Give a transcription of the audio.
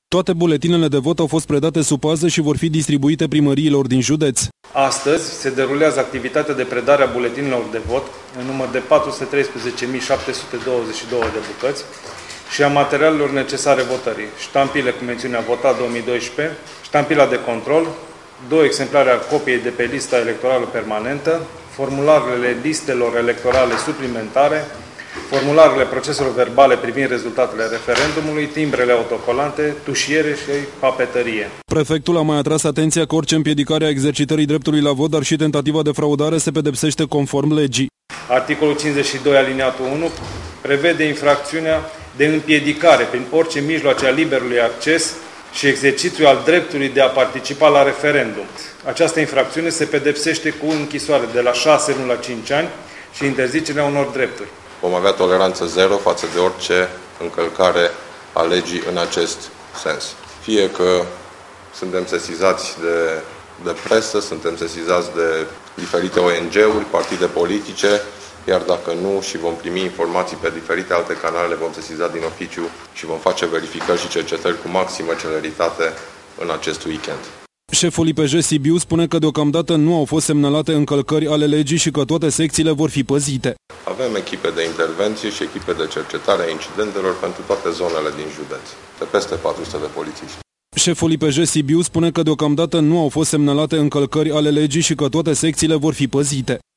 Toate buletinele de vot au fost predate sub pază și vor fi distribuite primăriilor din județ. Astăzi se derulează activitatea de predare a buletinelor de vot în număr de 413.722 de bucăți și a materialelor necesare votării. Ștampile cu mențiunea votat 2012, ștampila de control, 2 exemplare a copiei de pe lista electorală permanentă, formularele listelor electorale suplimentare, formularele proceselor verbale privind rezultatele referendumului, timbrele autocolante, tușiere și papetărie. Prefectul a mai atras atenția că orice împiedicare a exercitării dreptului la vot, dar și tentativa de fraudare se pedepsește conform legii. Articolul 52 aliniatul 1 prevede infracțiunea de împiedicare prin orice mijloace a liberului acces și exercițiul al dreptului de a participa la referendum. Această infracțiune se pedepsește cu închisoare de la 6 luni la 5 ani și interzicerea unor drepturi. Vom avea toleranță zero față de orice încălcare a legii în acest sens. Fie că suntem sesizați de presă, suntem sesizați de diferite ONG-uri, partide politice, iar dacă nu și vom primi informații pe diferite alte canale, le vom sesiza din oficiu și vom face verificări și cercetări cu maximă celeritate în acest weekend. Șeful IPJ Sibiu spune că deocamdată nu au fost semnalate încălcări ale legii și că toate secțiile vor fi păzite. Avem echipe de intervenție și echipe de cercetare a incidentelor pentru toate zonele din județ, de peste 400 de polițiști. Șeful IPJ Sibiu spune că deocamdată nu au fost semnalate încălcări ale legii și că toate secțiile vor fi păzite.